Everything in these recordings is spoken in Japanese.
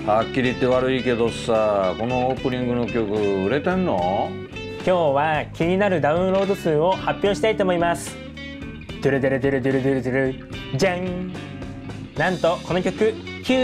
はっきり言って悪いけどさ、このオープニングの曲売れてんの？ 今日は気になるダウンロード数を発表したいと思います。ドゥルドゥルドゥルドゥルドゥルドゥルじゃん。なんとこの曲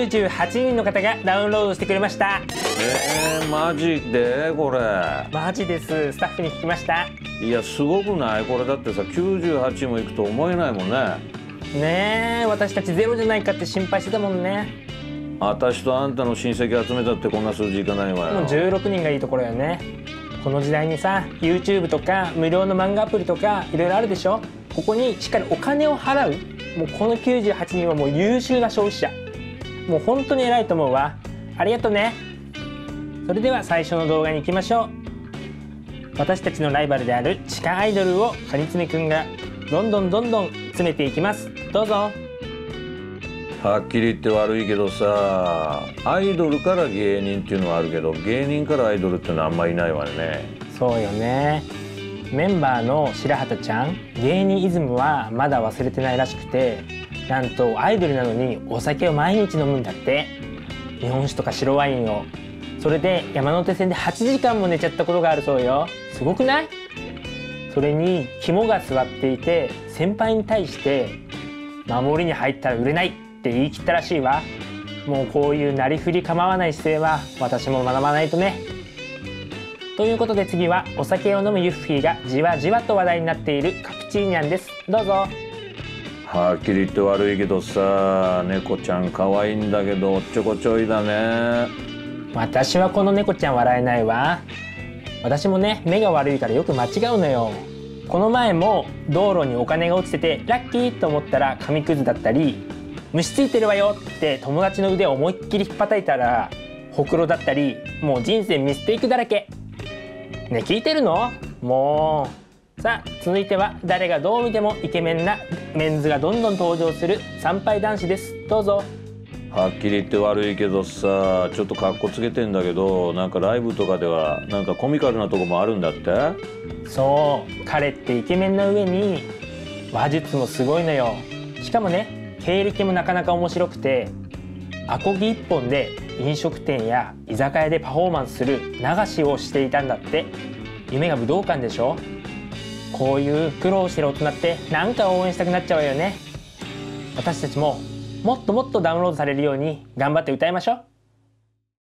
98人の方がダウンロードしてくれました。 マジでこれ？ マジです。スタッフに聞きました。 いやすごくない？これだってさ98もいくと思えないもんね。 ねえ、私たちゼロじゃないかって心配してたもんね。 私とあんたの親戚集めたってこんな数字いかないわよ。 もう16人がいいところよね。この時代にさ YouTube とか無料の漫画アプリとかいろいろあるでしょ。ここにしっかりお金を払う、もうこの98人はもう優秀な消費者、もう本当に偉いと思うわ。ありがとね。それでは最初の動画に行きましょう。私たちのライバルである地下アイドルをかにつめくんがどんどん詰めていきます。どうぞ。 はっきり言って悪いけどさ、アイドルから芸人っていうのはあるけど、芸人からアイドルっていうのはあんまりいないわね。 そうよね。メンバーの白畑ちゃん、芸人イズムはまだ忘れてないらしくて、なんとアイドルなのにお酒を毎日飲むんだって。日本酒とか白ワインを。それで山手線で8時間も寝ちゃったことがあるそうよ。すごくない？それに肝が座っていて、先輩に対して守りに入ったら売れないって言い切ったらしいわ。もうこういうなりふり構わない姿勢は私も学ばないとね。ということで次はお酒を飲むユッフィーがじわじわと話題になっているカプチーニャンです。どうぞ。 はっきり言って悪いけどさ、猫ちゃん可愛いんだけどおっちょこちょいだね。 私はこの猫ちゃん笑えないわ。私もね、目が悪いからよく間違うのよ。この前も道路にお金が落ちててラッキーと思ったら紙くずだったり、虫ついてるわよって友達の腕を思いっきり引っ叩いたらほくろだったり、もう人生ミステイクだらけ。ね、聞いてるの？もう。さあ続いては誰がどう見てもイケメンなメンズがどんどん登場する参拝男子です。どうぞ。 はっきり言って悪いけどさ、ちょっとカッコつけてんだけど、なんかライブとかではなんかコミカルなとこもあるんだって？ そう、彼ってイケメンな上に話術もすごいのよ。しかもね、経歴もなかなか面白くて、アコギ一本で飲食店や居酒屋でパフォーマンスする流しをしていたんだって。夢が武道館でしょ。こういう苦労してる大人ってなんか応援したくなっちゃうよね。私たちももっともっとダウンロードされるように頑張って歌いましょう。